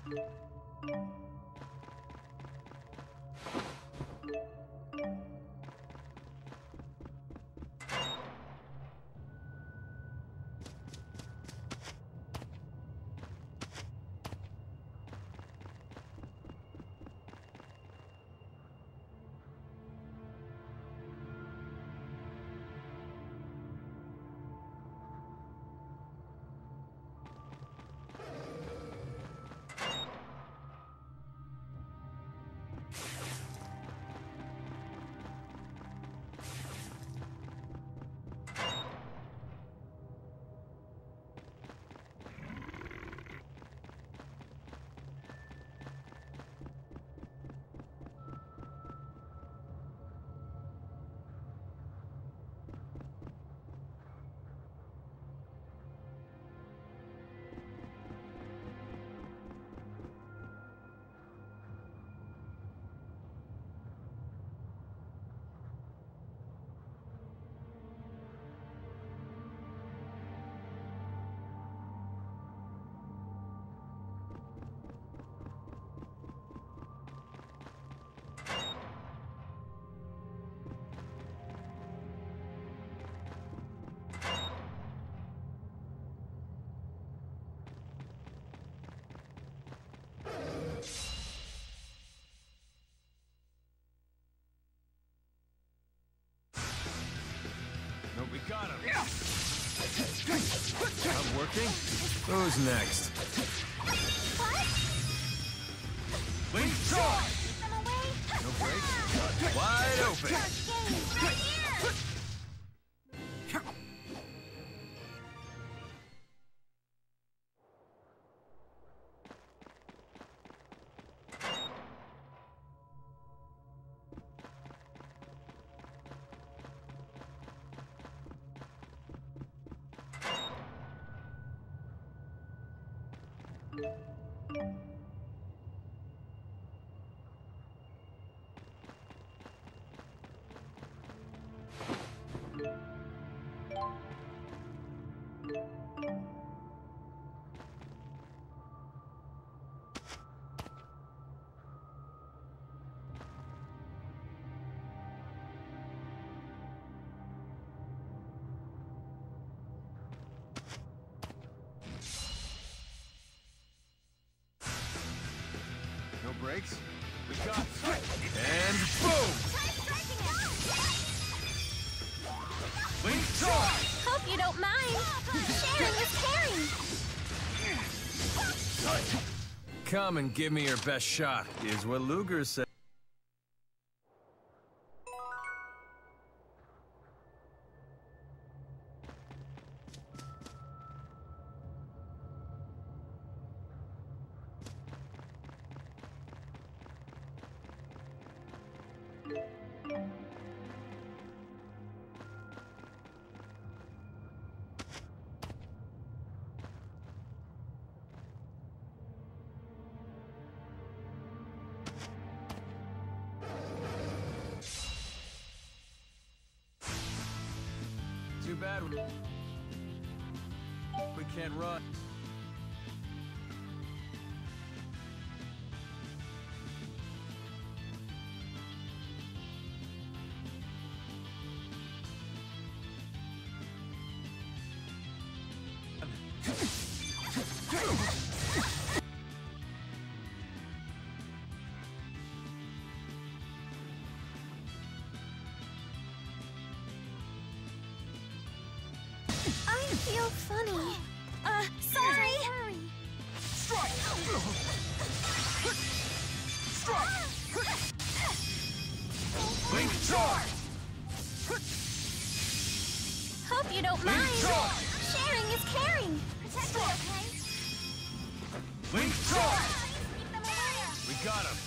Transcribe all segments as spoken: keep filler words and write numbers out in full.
No, we got him. Not working? Who's next? What? Wing charge! Keep them away. No break. Wide open. Game right here. No breaks? We got and boom! Wing charge! Hope you don't mind. Sharing is caring. Come and give me your best shot, is what Luger said. Too bad we we can't run. I feel funny. Uh, sorry. Strike! Strike! Wing charge! Hope you don't mind. charge! Sharing is caring. Protect me, okay? Wing charge! We got him.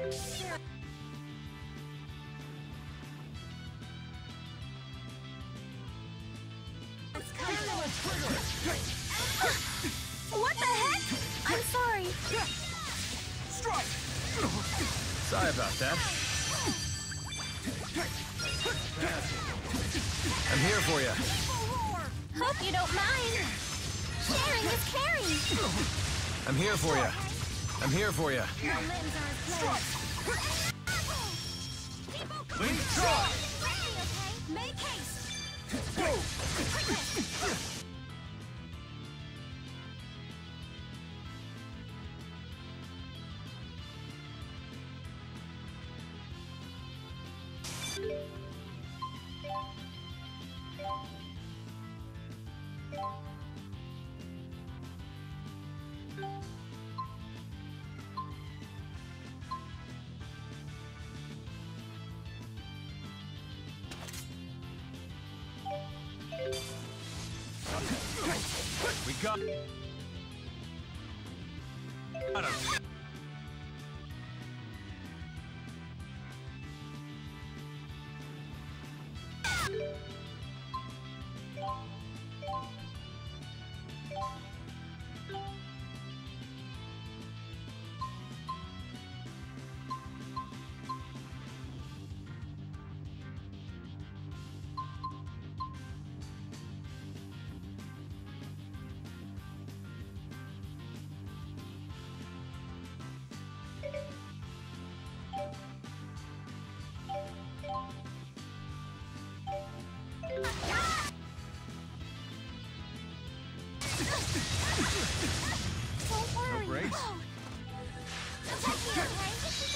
What the heck? I'm sorry. Strike! Sorry about that. I'm here for you. Hope you don't mind. Sharing is caring. I'm here for you. I'm here for you. My limbs are aflame. Wing shot! Ready, okay? Make haste. We got. Got him. Don't worry. No breaks? Protect me, okay?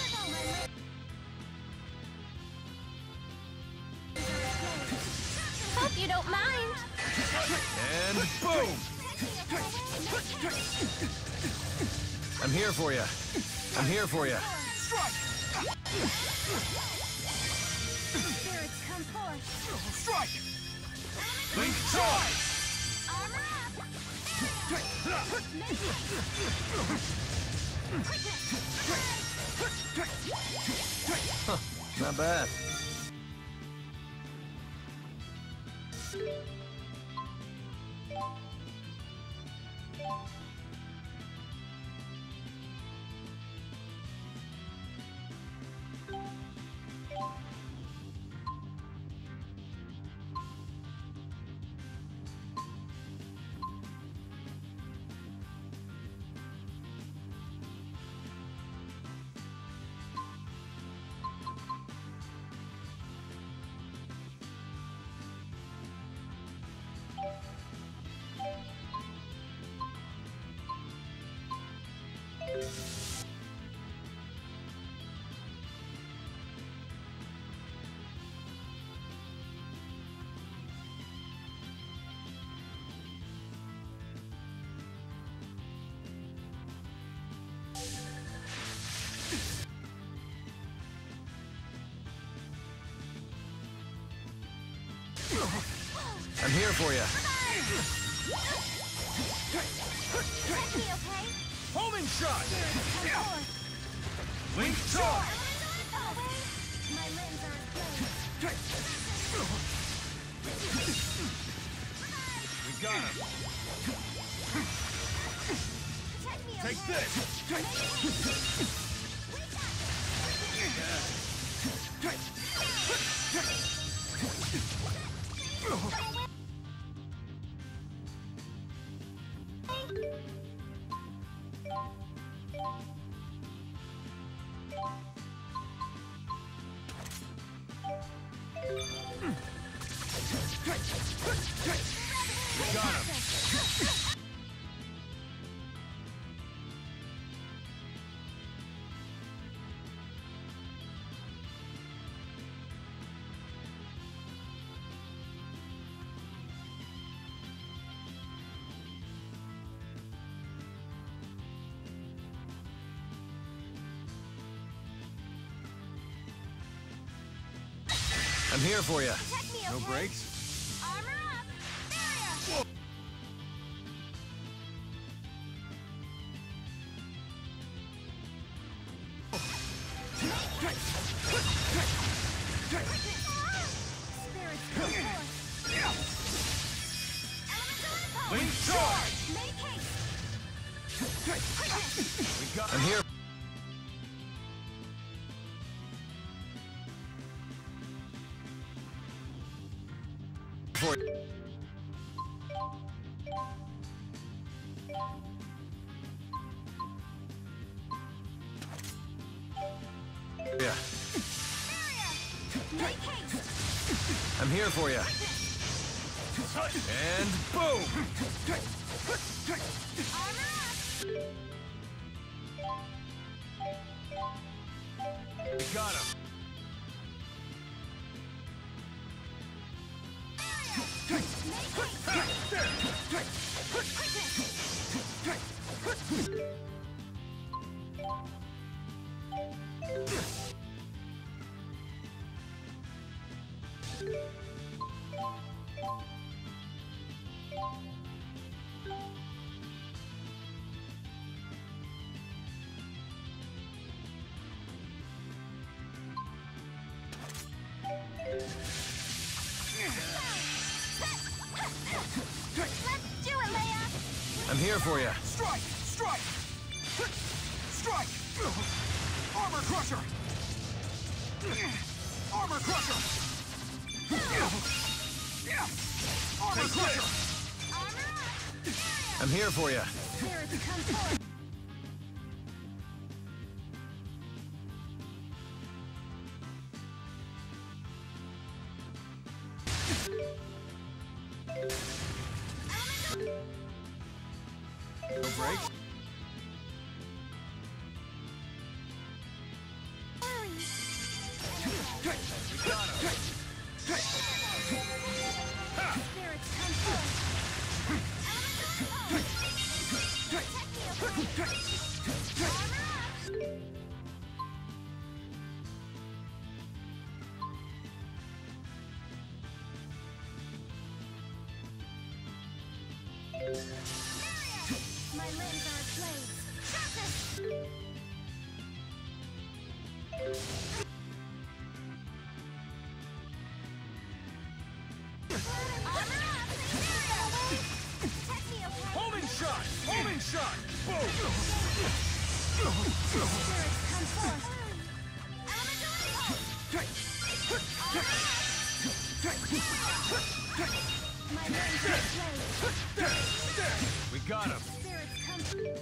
Hope you don't mind. And boom! I'm here for you. I'm here for you. Spirits come forth. Strike! Link charge! Armor up. Not bad. I'm here for you. Protect me, okay? Homing shot! Come forth. Link charge! My limbs are aflame. We got him. Protect me, Take okay? We got him. I'm here for you. Protect me, No okay? breaks? Armor up. There ya. Spirits come forth. Link charge! Make haste. We got. I'm here. For yeah. Make haste. I'm here for you. And boom! Armor up. We got him. Let's do it, Leia. I'm here for you. Strike! Strike! Strike! Armor crusher! Armor crusher! Armor crusher! Armor up. I'm here for you. Spirits come forth. No break. We got him. Spirits come forth. My limbs are aflame. Sharpness! Armor up! Protect me, okay? Homing shot! Homing shot! Boom! Spirits come forth. My limbs are aflame. We got him. Spirits come forth.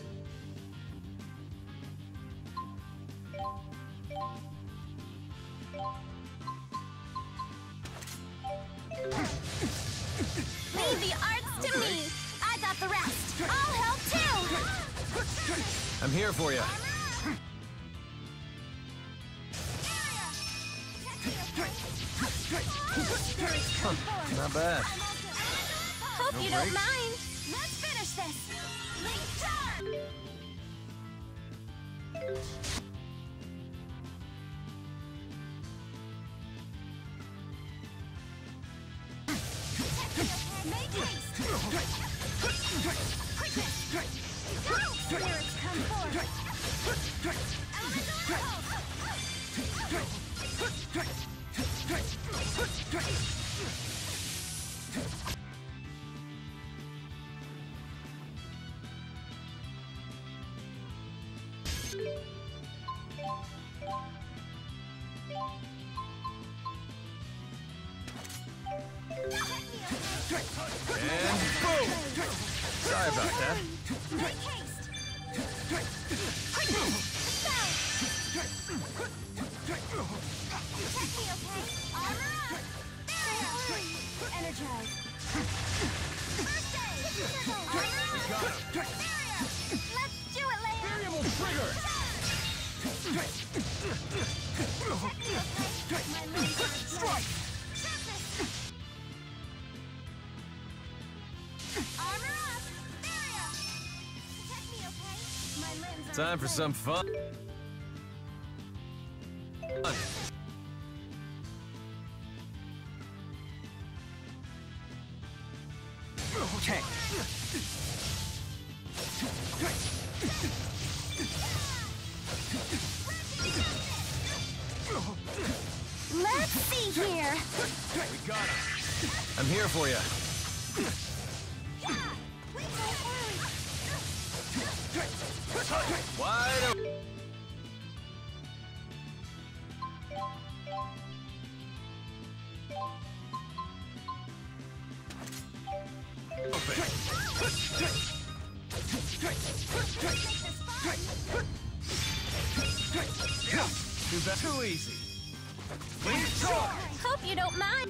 Leave the arts to me. I got the rest. I'll help too. I'm here for you. Spirits come forth. Not bad. Hope No you break? don't mind. Let's finish this. Link charge. Make haste. Quickness. Spirits come forth. And boom! Sorry about that. Make haste. Quickness. Spell. Protect me, okay? Armor up. There. Energize. First aid. Armor up. Got him. Let's do it, Leia. Variable trigger! My limbs are Strike! Sharpness. Armor up. There. Protect me, okay? My limbs are Time for some fun. Okay. here. We got him. I'm here for you. Wide open. Too bad. Too easy. Hope you don't mind.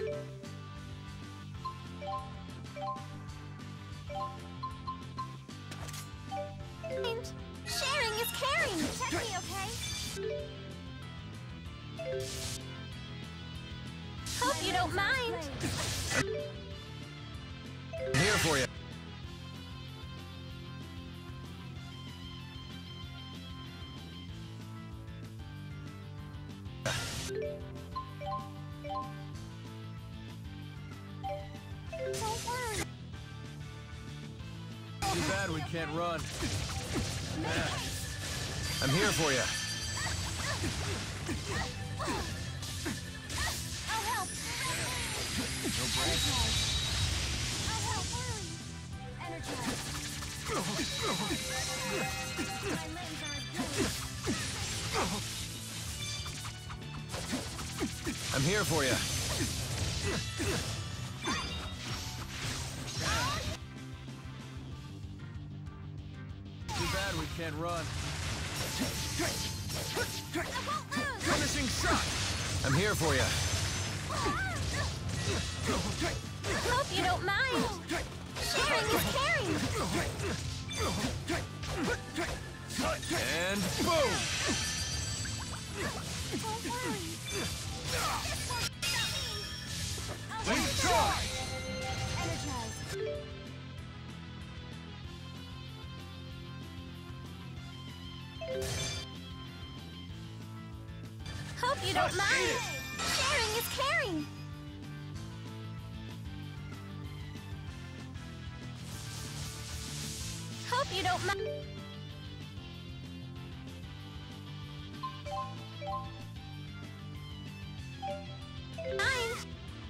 Sharing is caring. Protect me, okay? Hope you don't mind. I'm here for you. Don't worry. Too bad we can't run. Yeah. I'm here for you. I'll help. No break. I'll help. Hurry. Energize. My limbs are I'm here for you. Too bad we can't run. Finishing shot. I'm here for you. Hope you don't mind. Sharing is caring. And boom! Don't worry. Wing try! Energize. Hope you don't mind. Sharing is caring. Hope you don't mind. Mind.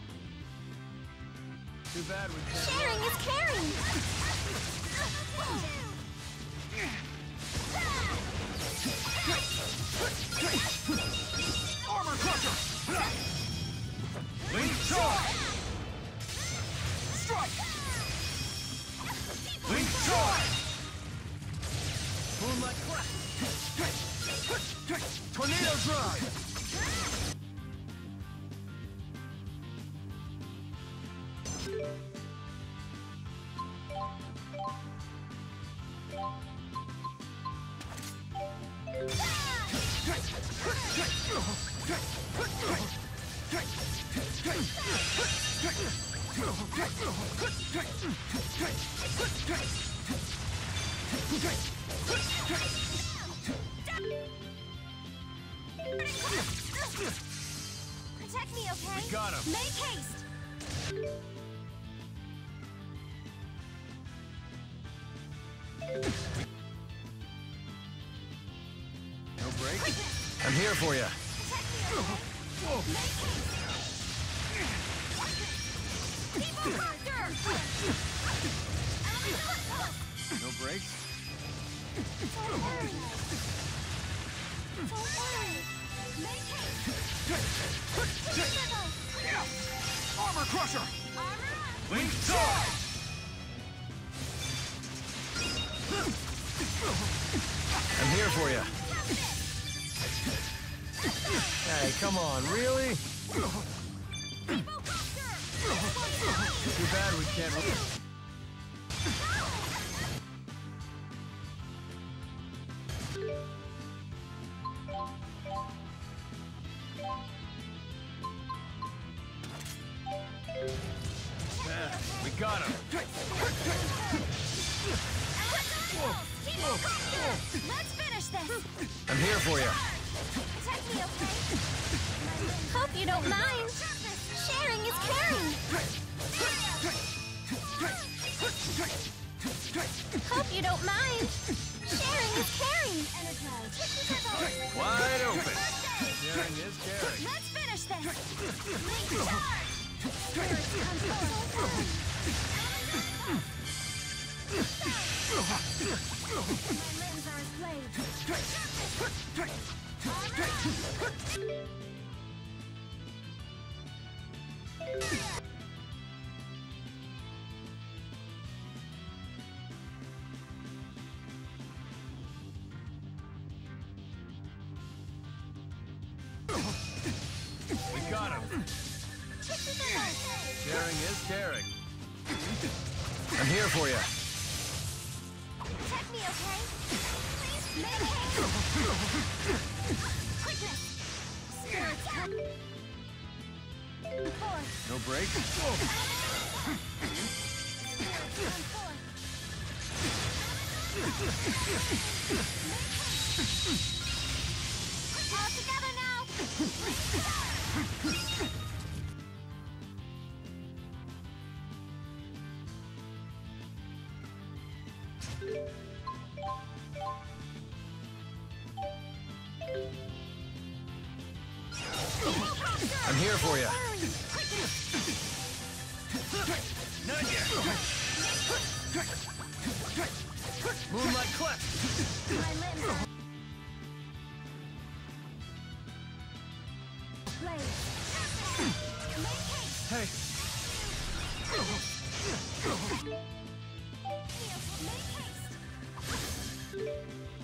Too bad we can't. Sharing is caring. Armor crusher! Wing charge! Strike! Wing charge! Moonlight crash! Tornado drive! Protect me, okay? We got him. Make haste. No break? I'm here for you. Protect me, okay? Make haste. People factor. No breaks? Don't worry. Don't worry. Make haste. Armor crusher! Armor up. Wing charge! I'm here for you. Hey, come on, really? People factor. Too bad we can't. Yeah, we got him. Let's finish this. I'm here for you. Protect me, okay? Hope you don't mind. Sharing is caring. Hope you don't mind. Sharing is caring. Wide open. Sharing is caring. Let's finish this. this! Link charge! Spirits come forth! My limbs are as blades! We got him. Sharing is caring. I'm here for you. Check me, okay? Please, maintain! Quickness! Spirits come forth! No break? Spirits come forth! All together now! I'm here for you. Not yet. Moonlight cleft. My limbs are blades. Make haste! Hey, Make haste!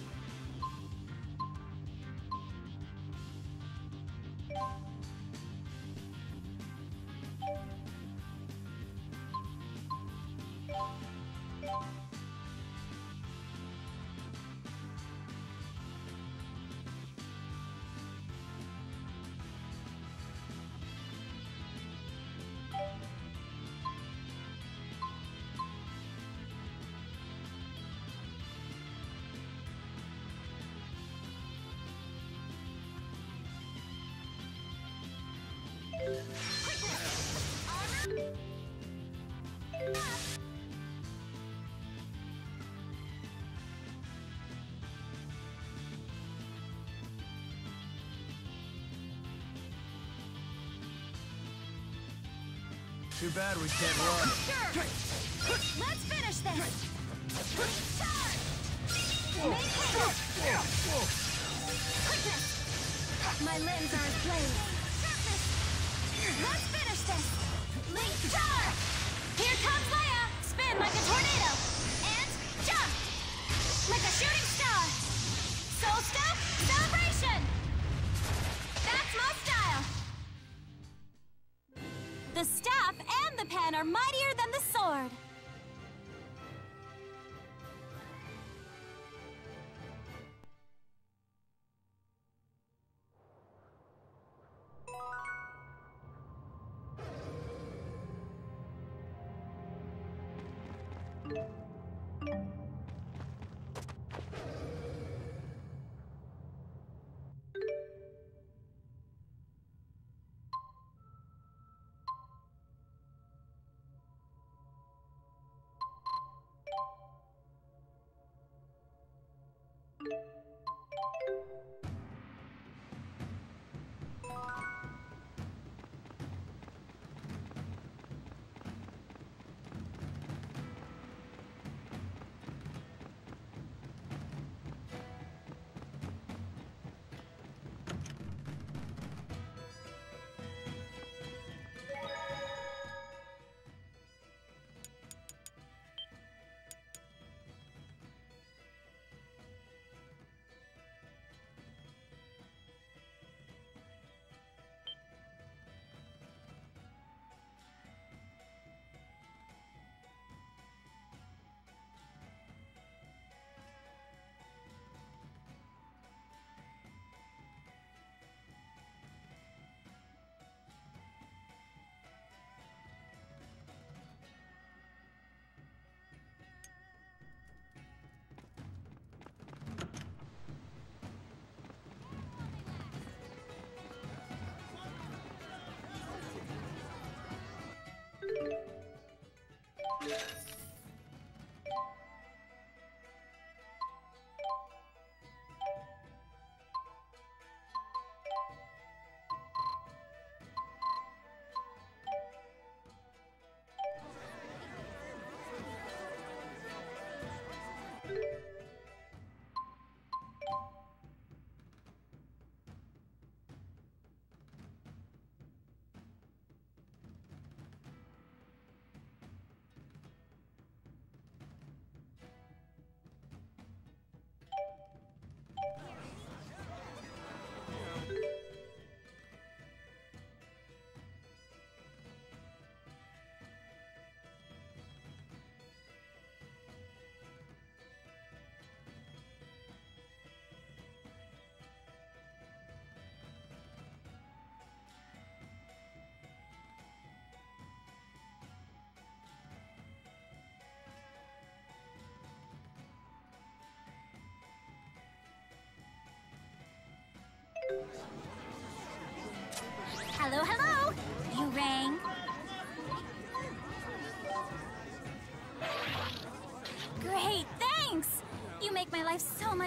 too bad we can't run. Sure. Let's finish this. Charge. Make haste. Quickness. My limbs are as blades. Sharpness. Let's finish this. Link charge. Here comes Leia. Spin like a tornado. And jump. Like a shooting star. Soul Step celebration. That's my style. The staff and the pen are mightier than the sword.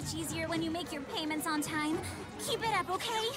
much easier when you make your payments on time. Keep it up, okay?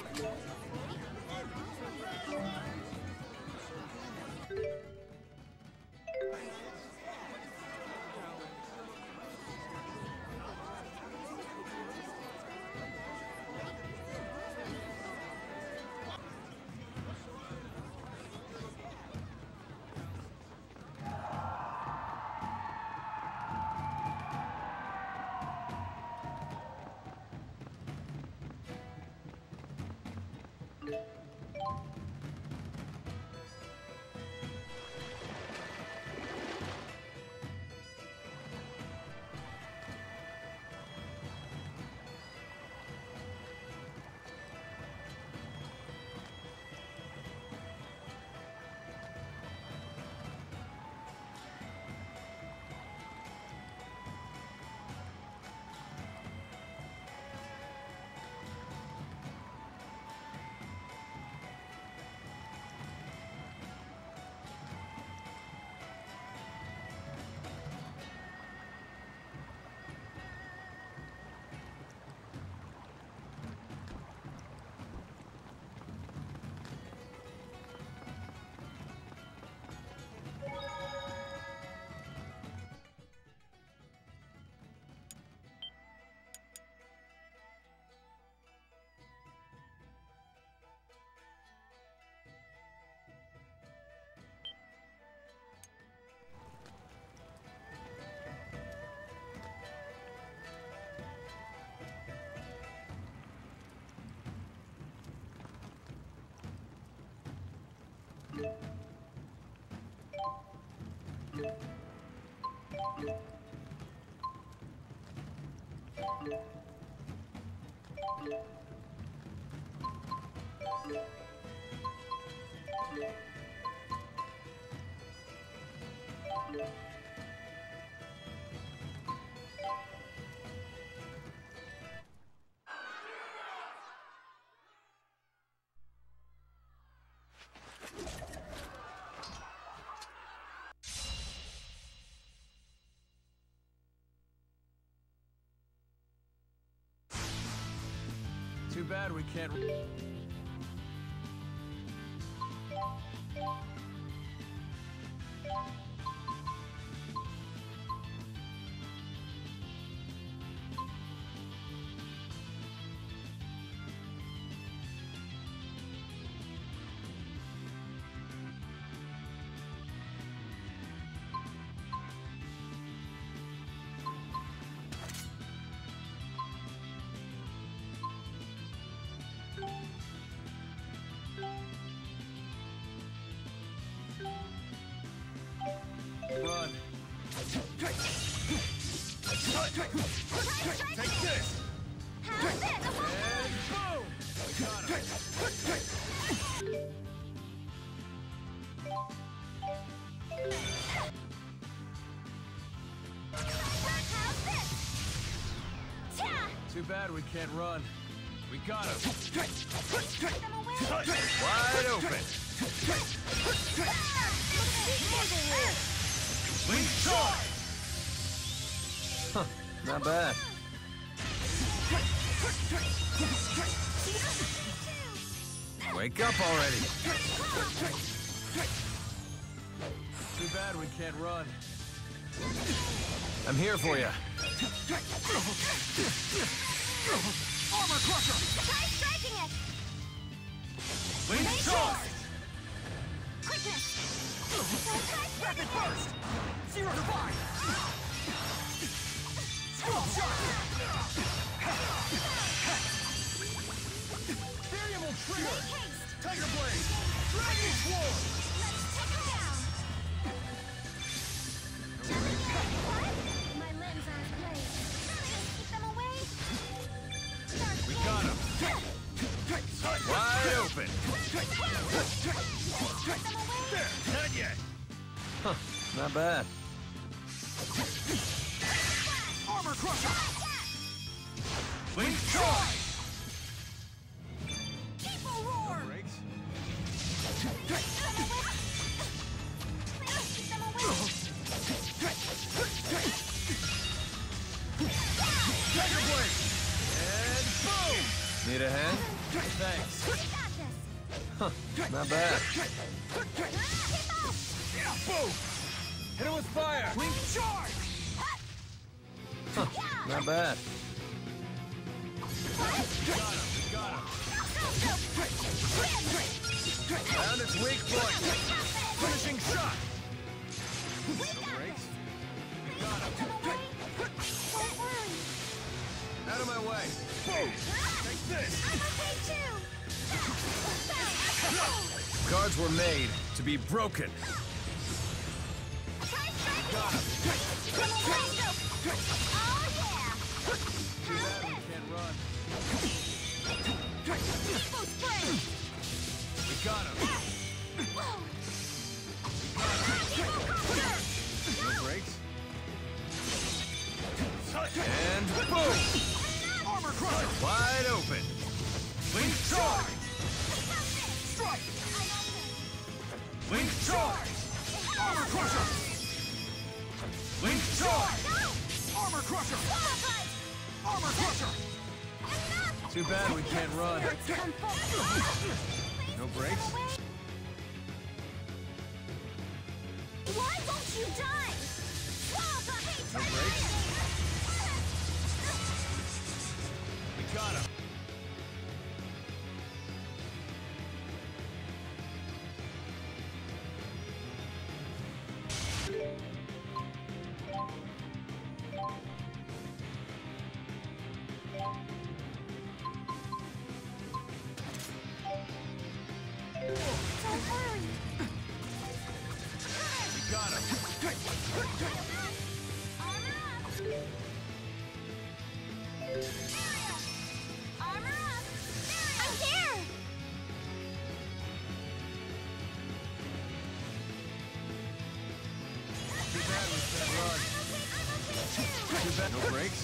Too bad we can't... Run. Take this! How's it? And boom! Got him. How's this? Ta! Too bad we can't run. We got him. Keep them away. Wide open. Wing charge! Huh, not bad. Wake up already. Too bad we can't run. I'm here for you. Armor crusher! Try striking it. Wing charge! Quickness. Rapid burst! Zero to five! Scroll shot! Variable trigger! Make haste. Tiger blade! Dragon sword! Let's take him down. What? My limbs aren't playing. Keep them away. Dark We blade. got him. Wide open. Keep them away. There! Not yet! Huh, not bad. Armor crusher! Wing charge! Keep a roar. Breaks. Keep them away. Keep them away. Tiger blade! And thanks. We got this. Huh, not bad. Boom! Hit it with fire. Link charge! Huh, not bad. Got him, got him. Found its weak point. Finishing shot! We got Brakes. this. Got him. Don't worry. Out of my way. Boom! Take this! I'm okay too. Guards were made to be broken. Try striking. Got him. Come away. Oh yeah. Too How's bad we this? can't run. Full spray. We got him. Whoa. No brakes. Touch! And boom! Armor crusher! Wide open. Link charge! Strike! Link charge! Armor crusher! Link charge! Armor crusher! Armor crusher! Too bad we can't run. No brakes? Why won't you die? No brakes? We got him. Don't worry. We got him. Armor up. Armor up. I'm here. Too bad we can't run. I'm okay, I'm okay too. Too bad. No brakes?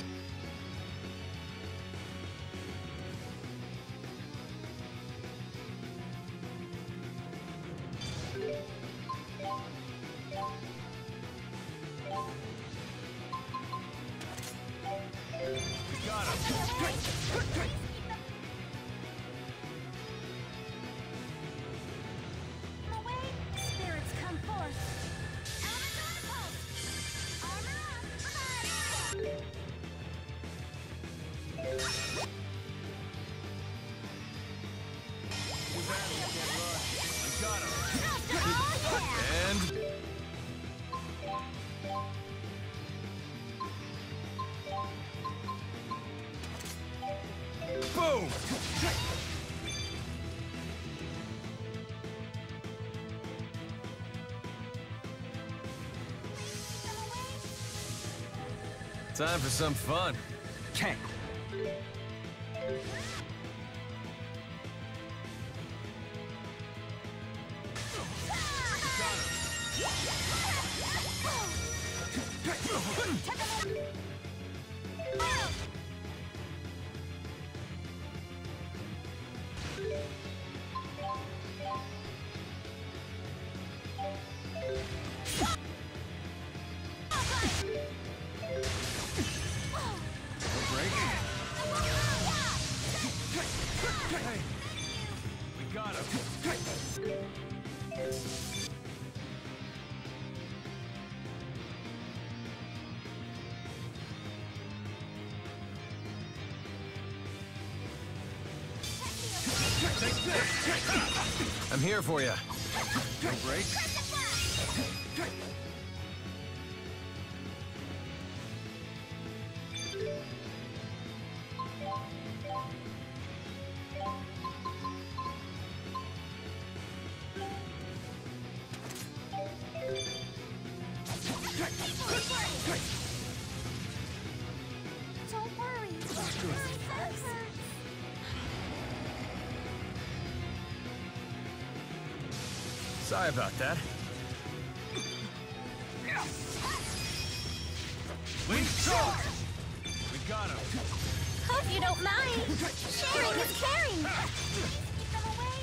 We got him. Away. Spirits come forth. Elemental impulse. Armor up. Too bad we can't run. We got him. Oh yeah. And boom! Time for some fun. Tank! No brakes? Hey, we got him. I'm here for you. No brakes? Don't worry. My head hurts. Sorry about that. Link charge! We got him. Hope you don't mind. Sharing is caring. Keep them away.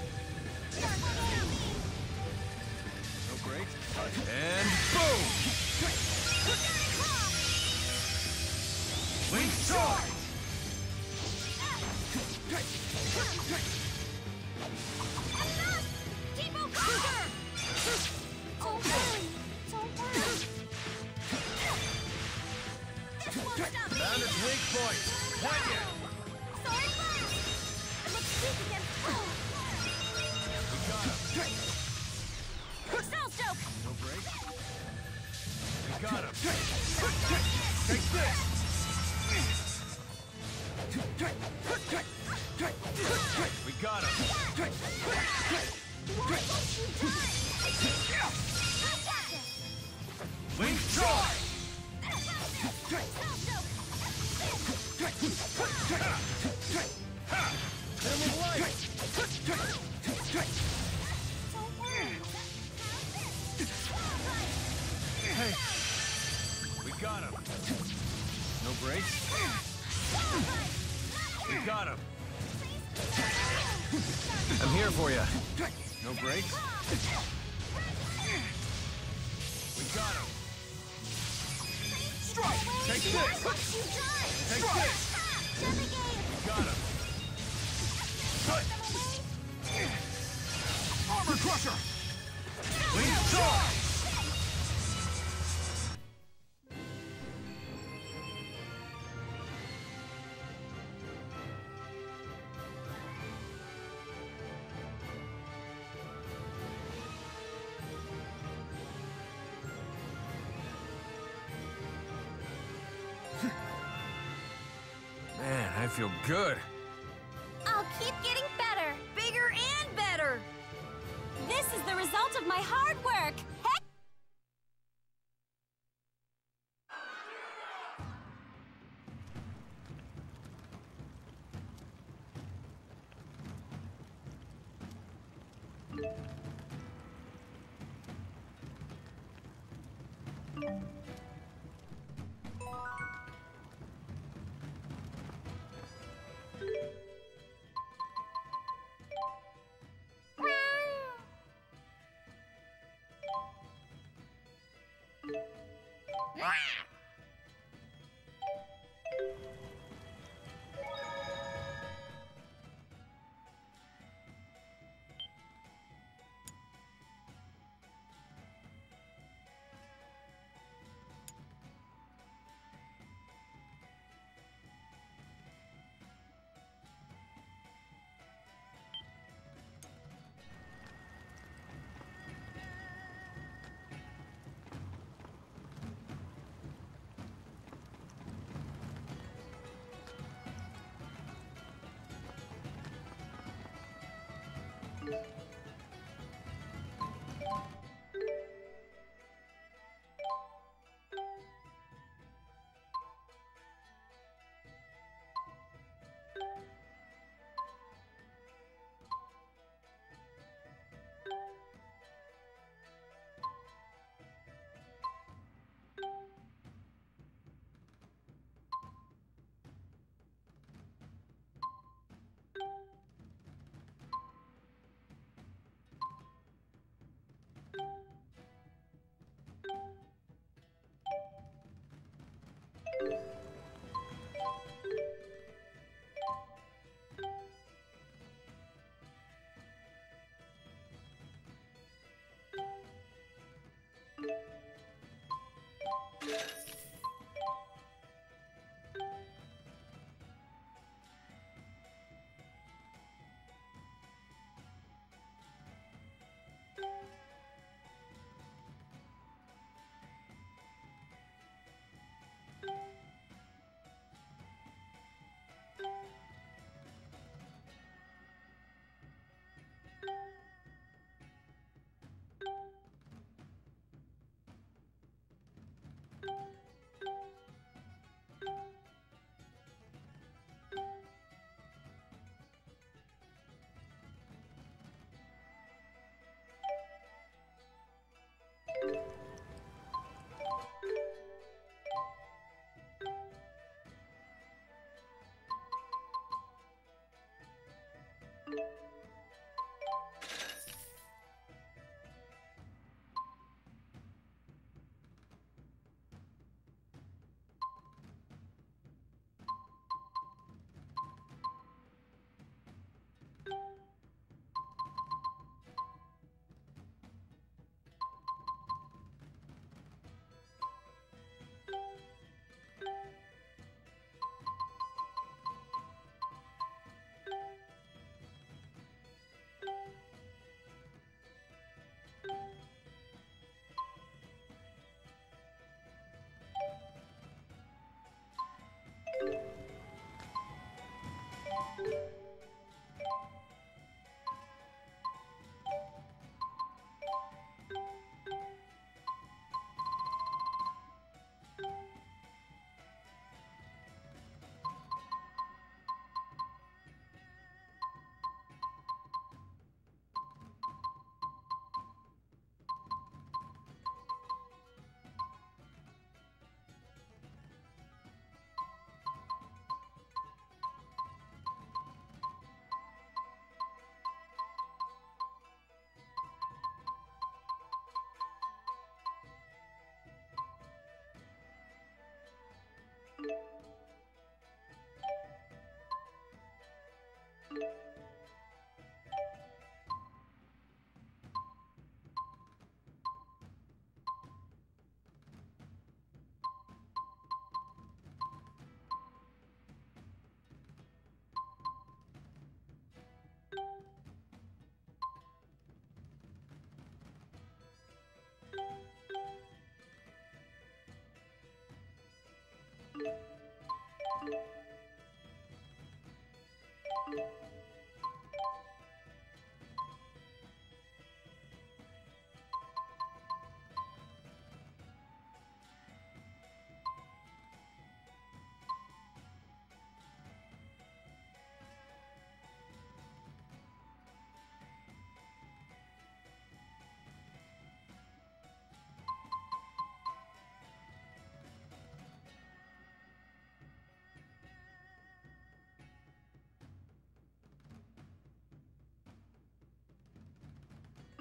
No brakes? And boom! Link charge! got him. What have you done? I got this. Wing charge! Hit him with light. Hey, we got him. No brakes. We got him. I'm here for you. No brakes. We got him. Strike! Take this. What you done? Take this. Renegade. We got him. Good. Armor crusher! Wing charge! Man, I feel good. I'll keep getting better. Bigger and better. This is the result of my hard work. Heck!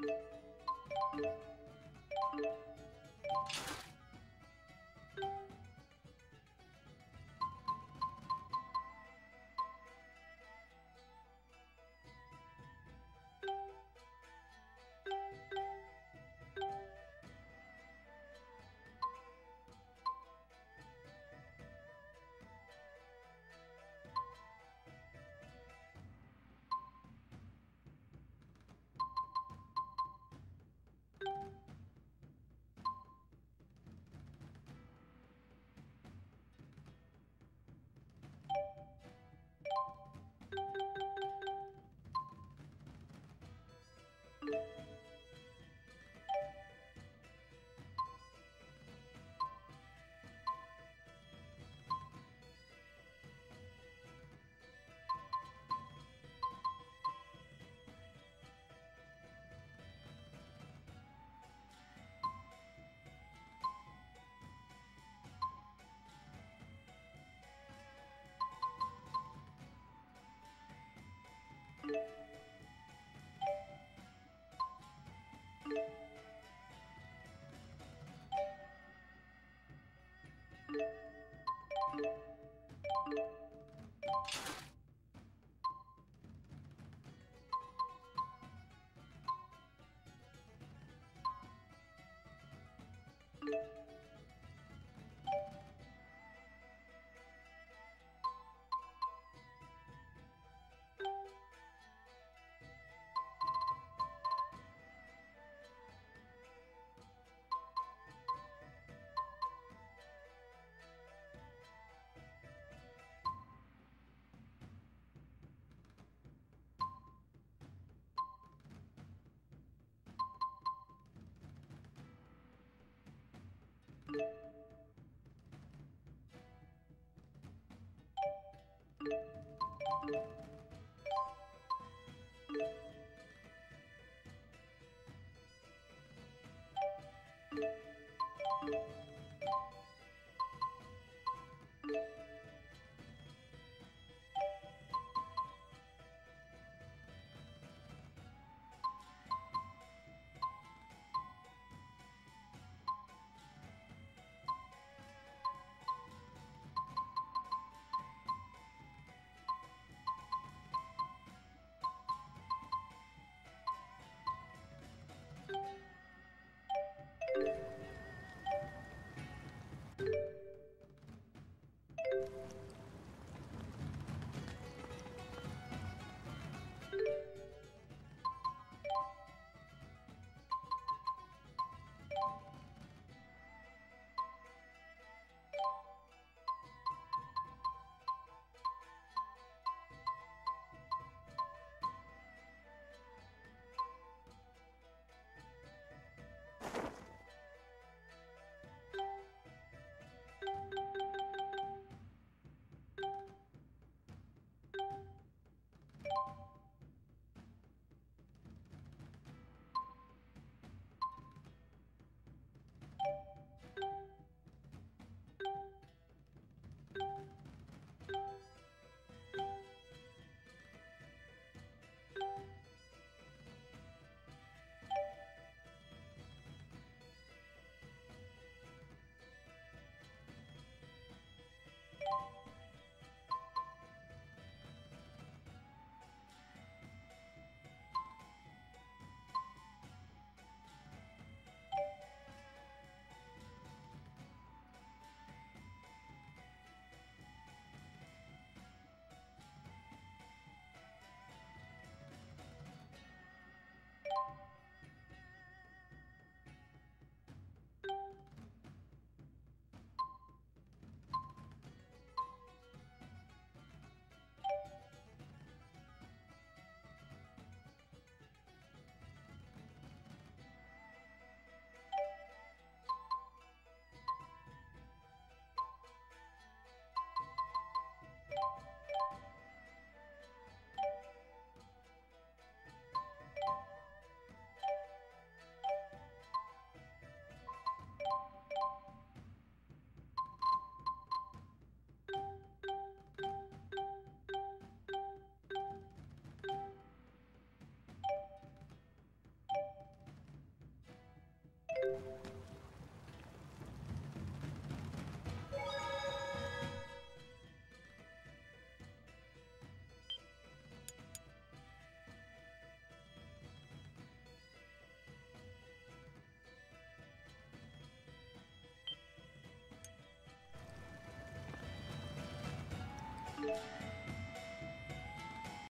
You